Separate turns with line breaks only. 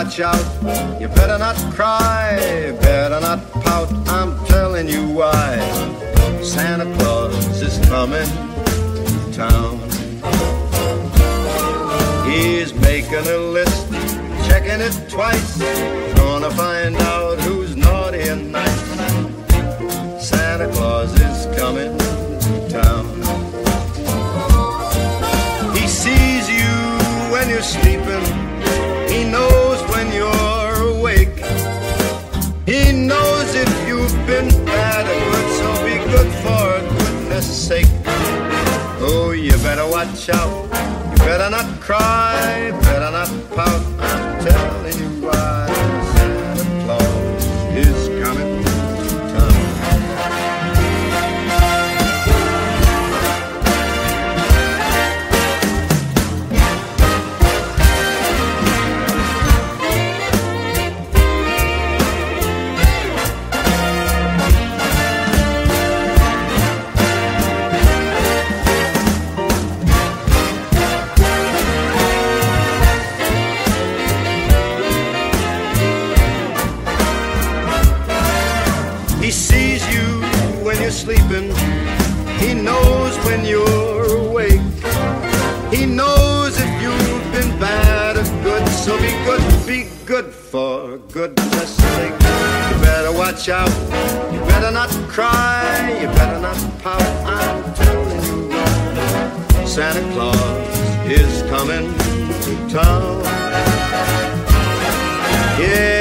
watch out. You better not cry, better not pout. I'm telling you why. Santa Claus is coming to town. He's making a list, checking it twice, gonna find out who's naughty and nice. Santa Claus is coming to town. He sees you when you're sleeping, he knows when you're awake. He knows if you've been bad or good, so be good for goodness sake. Oh, you better watch out, you better not cry, better not pout. I'm telling you why. Santa Claus is coming to town. He sees you when you're sleeping, he knows when you're awake. He knows if you've been bad or good, so be good for goodness sake. You better watch out, you better not cry, you better not pout. I'm telling you why. Santa Claus is coming to town. Yeah.